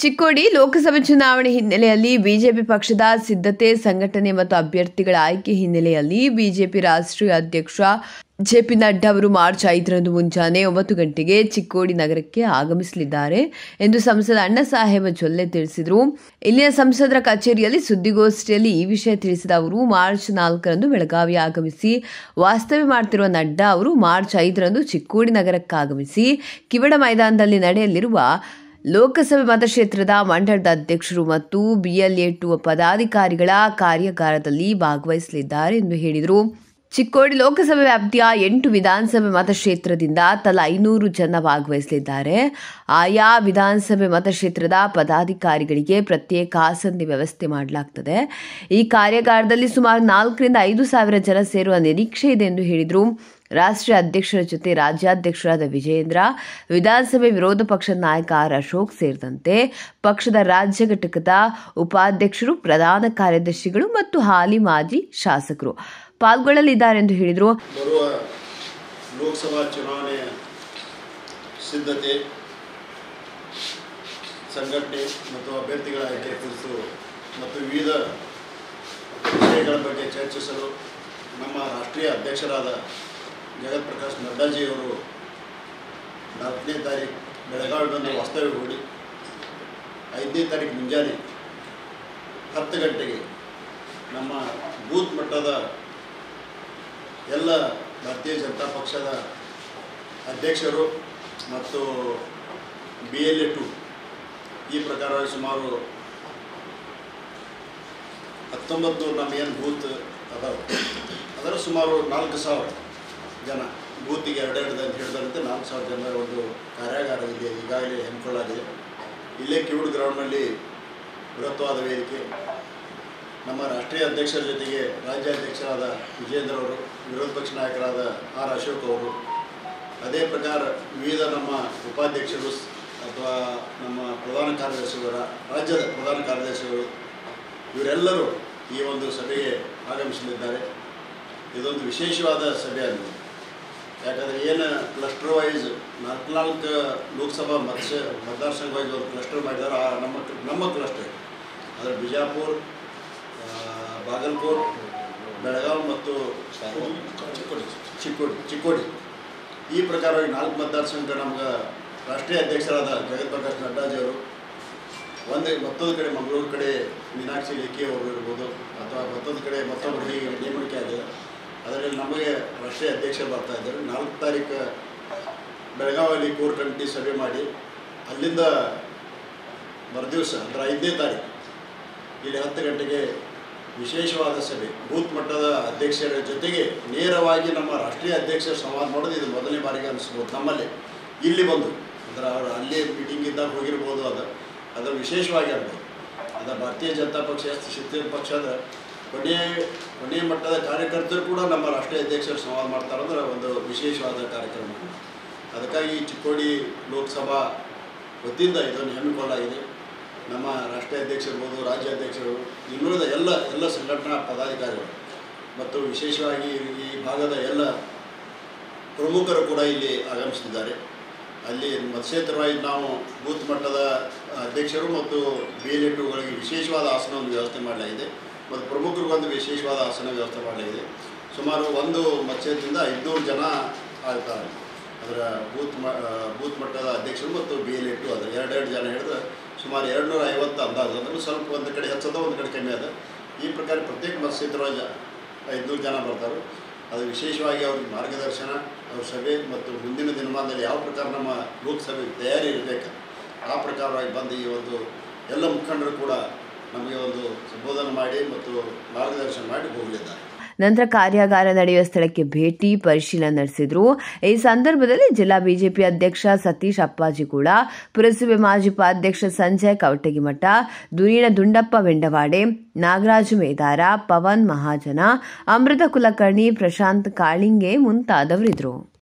ಚಿಕ್ಕೋಡಿ ಲೋಕಸಭೆ ಚುನಾವಣೆ ಹಿನ್ನೆಲೆಯಲ್ಲಿ ಬಿಜೆಪಿ ಪಕ್ಷದ ಸಿದ್ಧತೆ, ಸಂಘಟನೆ ಮತ್ತು ಅಭ್ಯರ್ಥಿಗಳ ಆಯ್ಕೆ ಹಿನ್ನೆಲೆಯಲ್ಲಿ ಬಿಜೆಪಿ ರಾಷ್ಟ್ರೀಯ ಅಧ್ಯಕ್ಷ ಜೆಪಿ ನಡ್ಡಾ ಅವರು ಮಾರ್ಚ್ 5ರಂದು ಮುಂಜಾನೆ 9 ಗಂಟೆಗೆ ಚಿಕ್ಕೋಡಿ ನಗರಕ್ಕೆ ಆಗಮಿಸಲಿದ್ದಾರೆ ಎಂದು ಸಂಸದ ಅಣ್ಣಾಸಾಹೇಬ ಜೊಲ್ಲೆ ತಿಳಿಸಿದರು. ಇಲ್ಲಿನ ಸಂಸದರ ಕಚೇರಿಯಲ್ಲಿ ಸುದ್ದಿಗೋಷ್ಠಿಯಲ್ಲಿ ಈ ವಿಷಯ ತಿಳಿಸಿದ ಅವರು, ಮಾರ್ಚ್ 4ರಂದು ಬೆಳಗಾವಿ ಆಗಮಿಸಿ ವಾಸ್ತವ್ಯ ಮಾಡುತ್ತಿರುವ ನಡ್ಡಾ ಅವರು ಮಾರ್ಚ್ 5ರಂದು ಚಿಕ್ಕೋಡಿ ನಗರಕ್ಕಾಗಮಿಸಿ ಕಿವಡ ಮೈದಾನದಲ್ಲಿ ನಡೆಯಲಿರುವ ಲೋಕಸಭೆ ಮತಕ್ಷೇತ್ರದ ಮಂಡಳದ ಅಧ್ಯಕ್ಷರು ಮತ್ತು BLA-2 ಪದಾಧಿಕಾರಿಗಳ ಕಾರ್ಯಾಗಾರದಲ್ಲಿ ಭಾಗವಹಿಸಲಿದ್ದಾರೆ ಎಂದು ಹೇಳಿದರು. ಚಿಕ್ಕೋಡಿ ಲೋಕಸಭೆ ವ್ಯಾಪ್ತಿಯ 8 ವಿಧಾನಸಭೆ ಮತಕ್ಷೇತ್ರದಿಂದ ತಲಾ 500 ಜನ ಭಾಗವಹಿಸಲಿದ್ದಾರೆ. ಆಯಾ ವಿಧಾನಸಭೆ ಮತಕ್ಷೇತ್ರದ ಪದಾಧಿಕಾರಿಗಳಿಗೆ ಪ್ರತ್ಯೇಕ ಆಸನ ವ್ಯವಸ್ಥೆ ಮಾಡಲಾಗುತ್ತದೆ. ಈ ಕಾರ್ಯಾಗಾರದಲ್ಲಿ ಸುಮಾರು 4ರಿಂದ 5 ಸಾವಿರ ಜನ ಸೇರುವ ನಿರೀಕ್ಷೆ ಇದೆ ಎಂದು ಹೇಳಿದರು. ರಾಷ್ಟ್ರೀಯ ಅಧ್ಯಕ್ಷರ ಜೊತೆ ರಾಜ್ಯಾಧ್ಯಕ್ಷರಾದ ವಿಜಯೇಂದ್ರ, ವಿಧಾನಸಭೆ ವಿರೋಧ ಪಕ್ಷದ ನಾಯಕ ಆರ್ ಅಶೋಕ್ ಸೇರಿದಂತೆ ಪಕ್ಷದ ರಾಜ್ಯ ಘಟಕದ ಉಪಾಧ್ಯಕ್ಷರು, ಪ್ರಧಾನ ಕಾರ್ಯದರ್ಶಿಗಳು ಮತ್ತು ಹಾಲಿ ಮಾಜಿ ಶಾಸಕರು ಪಾಲ್ಗೊಳ್ಳಲಿದ್ದಾರೆ ಎಂದು ಹೇಳಿದರು. ಬರುವ ಲೋಕಸಭಾ ಚುನಾವಣೆಯ ಸಿದ್ಧತೆ, ಸಂಘಟನೆ ಮತ್ತು ಅಭ್ಯರ್ಥಿಗಳ ಆಯ್ಕೆ ಕುರಿತು ಮತ್ತು ವಿವಿಧ ವಿಷಯಗಳ ಬಗ್ಗೆ ಚರ್ಚಿಸಲು ನಮ್ಮ ರಾಷ್ಟ್ರೀಯ ಅಧ್ಯಕ್ಷರಾದ ಜಗತ್ ಪ್ರಕಾಶ್ ನಡ್ಡಾಜಿಯವರು 4ನೇ ತಾರೀಕು ಬೆಳಗಾವಿಯಲ್ಲಿ ವಾಸ್ತವ್ಯ ಹೂಡಿ 5ನೇ ತಾರೀಕು ಮುಂಜಾನೆ 10 ಗಂಟೆಗೆ ನಮ್ಮ ಬೂತ್ ಮಟ್ಟದ ಎಲ್ಲ ಭಾರತೀಯ ಜನತಾ ಪಕ್ಷದ ಅಧ್ಯಕ್ಷರು ಮತ್ತು BLA-2 ಈ ಪ್ರಕಾರವಾಗಿ ಸುಮಾರು 1900 ನಮ್ಮ ಏನು ಬೂತ್ ಅದಾವೆ ಅದರ ಸುಮಾರು 4,000 ಜನ ಬೂತಿಗೆ 2 ಅಂತ ಹೇಳಿದಂತೆ 4,000 ಜನರ ಒಂದು ಕಾರ್ಯಾಗಾರ ಇದೆ, ಈಗಾಗಲೇ ಹಮ್ಮಿಕೊಳ್ಳಲಾಗಿದೆ. ಇಲ್ಲೇ ಕಿವೂಡು ಗ್ರೌಂಡ್ನಲ್ಲಿ ಬೃಹತ್ವಾದ ವೇದಿಕೆ. ನಮ್ಮ ರಾಷ್ಟ್ರೀಯ ಅಧ್ಯಕ್ಷರ ಜೊತೆಗೆ ರಾಜ್ಯಾಧ್ಯಕ್ಷರಾದ ವಿಜೇಂದ್ರ ಅವರು, ವಿರೋಧ ಪಕ್ಷ ನಾಯಕರಾದ ಆರ್ ಅಶೋಕ್ ಅವರು, ಅದೇ ಪ್ರಕಾರ ವಿವಿಧ ನಮ್ಮ ಉಪಾಧ್ಯಕ್ಷರು ಅಥವಾ ನಮ್ಮ ಪ್ರಧಾನ ಕಾರ್ಯದರ್ಶಿಗಳ ರಾಜ್ಯದ ಪ್ರಧಾನ ಕಾರ್ಯದರ್ಶಿಗಳು ಇವರೆಲ್ಲರೂ ಈ ಒಂದು ಸಭೆಗೆ ಆಗಮಿಸಲಿದ್ದಾರೆ. ಇದೊಂದು ವಿಶೇಷವಾದ ಸಭೆ ಆಗಿದೆ. ಯಾಕಂದರೆ ಏನು ಕ್ಲಸ್ಟರ್ ವೈಸ್ 4 ಲೋಕಸಭಾ मतदार ವೈಸ್ ಒಂದು ಕ್ಲಸ್ಟರ್ ಮಾಡಿದ್ದಾರೆ. ನಮ್ಮ ಕ್ಲಸ್ಟರ್ ಅದರ ಬಿಜಾಪುರ, ಬಾಗಲಕೋಟ್, ಬೆಳಗಾವಿ ಮತ್ತು ಚಿಕ್ಕೋಡಿ ಈ ಪ್ರಕಾರವಾಗಿ 4 मतदार ನಮ್ಗೆ ರಾಷ್ಟ್ರೀಯ ಅಧ್ಯಕ್ಷರಾದ ಜಗತ್ ಪ್ರಕಾಶ್ ನಡ್ಡಾಜಿಯವರು, ಮತ್ತೊಂದು ಕಡೆ ಮಂಗಳೂರು ಕಡೆ ಮೀನಾಕ್ಷಿ ಲೇಖಿ ಅವರು ಇರ್ಬೋದು, ಅಥವಾ ಮತ್ತೊಂದು ಕಡೆ ಮತ್ತೊಬ್ಬರಿಗೆ ನೇಮಣಿಕೆ ಆಗಿದೆ. ಅದರಲ್ಲಿ ನಮಗೆ ರಾಷ್ಟ್ರೀಯ ಅಧ್ಯಕ್ಷರು ಬರ್ತಾ ಇದ್ದಾರೆ. 4 ತಾರೀಕು ಬೆಳಗಾವಿಯಲ್ಲಿ ಕೋರ್ ಕಮಿಟಿ ಸಭೆ ಮಾಡಿ ಅಲ್ಲಿಂದ ಮರುದಿವಸ ಅಂದರೆ 5ನೇ ತಾರೀಕು ಇಲ್ಲಿ 10 ಗಂಟೆಗೆ ವಿಶೇಷವಾದ ಸಭೆ, ಬೂತ್ ಮಟ್ಟದ ಅಧ್ಯಕ್ಷರ ಜೊತೆಗೆ ನೇರವಾಗಿ ನಮ್ಮ ರಾಷ್ಟ್ರೀಯ ಅಧ್ಯಕ್ಷರು ಸಂವಾದ ಮಾಡೋದು ಇದು ಮೊದಲನೇ ಬಾರಿಗೆ ಅನಿಸ್ಬೋದು ನಮ್ಮಲ್ಲಿ. ಇಲ್ಲಿ ಬಂದು ಅಂದರೆ ಅವರು ಅಲ್ಲಿ ಮೀಟಿಂಗ್ ಇದ್ದಾಗ ಹೋಗಿರ್ಬೋದು, ಅದು ವಿಶೇಷವಾಗಿ ಆಗ್ಬೋದು. ಅದು ಭಾರತೀಯ ಜನತಾ ಪಕ್ಷ ಪಕ್ಷದ ಕೊನೆಯ ಮಟ್ಟದ ಕಾರ್ಯಕರ್ತರು ಕೂಡ ನಮ್ಮ ರಾಷ್ಟ್ರೀಯ ಅಧ್ಯಕ್ಷರು ಸಂವಾದ ಮಾಡ್ತಾರಂದ್ರೆ ಒಂದು ವಿಶೇಷವಾದ ಕಾರ್ಯಕ್ರಮ. ಅದಕ್ಕಾಗಿ ಚಿಕ್ಕೋಡಿ ಲೋಕಸಭಾ ವತಿಯಿಂದ ಇದನ್ನು ಹಮ್ಮಿಕೊಳ್ಳಲಾಗಿದೆ. ನಮ್ಮ ರಾಷ್ಟ್ರೀಯ ಅಧ್ಯಕ್ಷರಿರ್ಬೋದು, ರಾಜ್ಯಾಧ್ಯಕ್ಷರು, ಇನ್ನುಳಿದ ಎಲ್ಲ ಸಂಘಟನಾ ಪದಾಧಿಕಾರಿಗಳು ಮತ್ತು ವಿಶೇಷವಾಗಿ ಈ ಭಾಗದ ಎಲ್ಲ ಪ್ರಮುಖರು ಕೂಡ ಇಲ್ಲಿ ಆಗಮಿಸಿದ್ದಾರೆ. ಅಲ್ಲಿ ಮತಕ್ಷೇತ್ರವಾಗಿ ನಾವು ಬೂತ್ ಮಟ್ಟದ ಅಧ್ಯಕ್ಷರು ಮತ್ತು BLA-2ಗಳಿಗೆ ವಿಶೇಷವಾದ ಆಸನವನ್ನು ವ್ಯವಸ್ಥೆ ಮಾಡಲಾಗಿದೆ ಮತ್ತು ಪ್ರಮುಖರಿಗೊಂದು ವಿಶೇಷವಾದ ಆಸನ ವ್ಯವಸ್ಥೆ ಮಾಡಲಾಗಿದೆ. ಸುಮಾರು ಒಂದು ಮತಕ್ಷೇತ್ರದಿಂದ 500 ಜನ ಆಗ್ತಾರೆ. ಅದರ ಬೂತ್ ಮಟ್ಟದ ಅಧ್ಯಕ್ಷರು ಮತ್ತು BLA-2 ಅದರ 2 ಜನ ಹಿಡಿದು ಸುಮಾರು 250 ಅಂದಾಜು. ಅಂದರೆ ಸ್ವಲ್ಪ ಒಂದು ಕಡೆ ಹೆಚ್ಚದ, ಒಂದು ಕಡೆ ಕಮ್ಮಿ ಅದ. ಈ ಪ್ರಕಾರ ಪ್ರತ್ಯೇಕ ಮತಕ್ಷೇತ್ರವಾಗಿ 500 ಜನ ಬರ್ತಾರೆ. ಅದು ವಿಶೇಷವಾಗಿ ಅವ್ರಿಗೆ ಮಾರ್ಗದರ್ಶನ, ಅವ್ರ ಸಭೆ ಮತ್ತು ಮುಂದಿನ ದಿನಮಾನದಲ್ಲಿ ಯಾವ ಪ್ರಕಾರ ನಮ್ಮ ಲೋಕಸಭೆ ತಯಾರಿ ಇರಬೇಕು ಆ ಪ್ರಕಾರವಾಗಿ ಬಂದು ಈ ಒಂದು ಎಲ್ಲ ಮುಖಂಡರು ಕೂಡ ನಮಗೆ ಒಂದು ಸಂಬೋಧನೆ ಮಾಡಿ ಮತ್ತು ಮಾರ್ಗದರ್ಶನ ಮಾಡಿ ಹೋಗಲಿದ್ದಾರೆ. ನಂತರ ಕಾರ್ಯಾಗಾರ ನಡೆಯುವ ಸ್ಥಳಕ್ಕೆ ಭೇಟಿ ಪರಿಶೀಲನೆ ನಡೆಸಿದರು. ಈ ಸಂದರ್ಭದಲ್ಲಿ ಜಿಲ್ಲಾ ಬಿಜೆಪಿ ಅಧ್ಯಕ್ಷ ಸತೀಶ್ ಅಪ್ಪಾಜಿಗೂಳ, ಪುರಸಭೆ ಮಾಜಿ ಉಪಾಧ್ಯಕ್ಷ ಸಂಜಯ್ ಕವಟಗಿಮಠ, ದುರೀಣ ದುಂಡಪ್ಪ ವೆಂಡವಾಡೆ, ನಾಗರಾಜ ಮೇದಾರ, ಪವನ್ ಮಹಾಜನ, ಅಮೃತ ಕುಲಕರ್ಣಿ, ಪ್ರಶಾಂತ್ ಕಾಳಿಂಗೆ ಮುಂತಾದವರಿದ್ದರು.